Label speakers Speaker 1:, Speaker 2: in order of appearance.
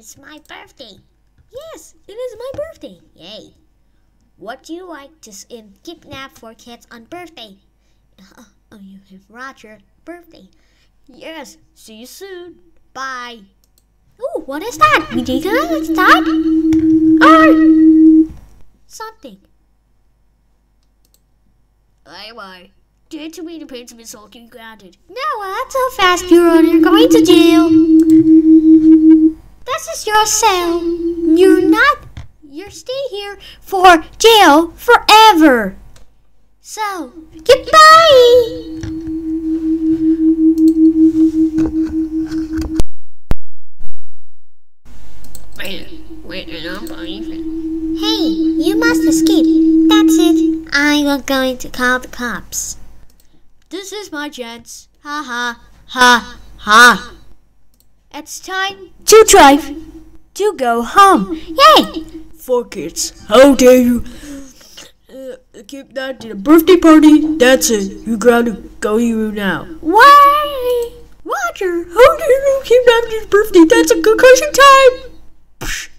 Speaker 1: It's my birthday. Yes, it is my birthday. Yay. What do you like to kidnap for kids on birthday? Oh, you have Roger birthday. Yes, see you soon. Bye. Ooh, what is that? We take a start? Or something. Bye. Did to me the Pencilmiss hold you grounded. No, not so fast, you're going to jail. This is your cell. You're stay here for jail forever. So, goodbye. Wait, I'm leaving. Hey, you must escape. That's it. I'm going to call the cops. This is my chance. Ha ha ha ha. It's time to drive to go home. Yay!
Speaker 2: For kids, how dare you keep that to the birthday party? That's it. You gotta go here now.
Speaker 1: Why?
Speaker 2: Roger, how dare you keep that to the birthday? That's a concussion time. Psh.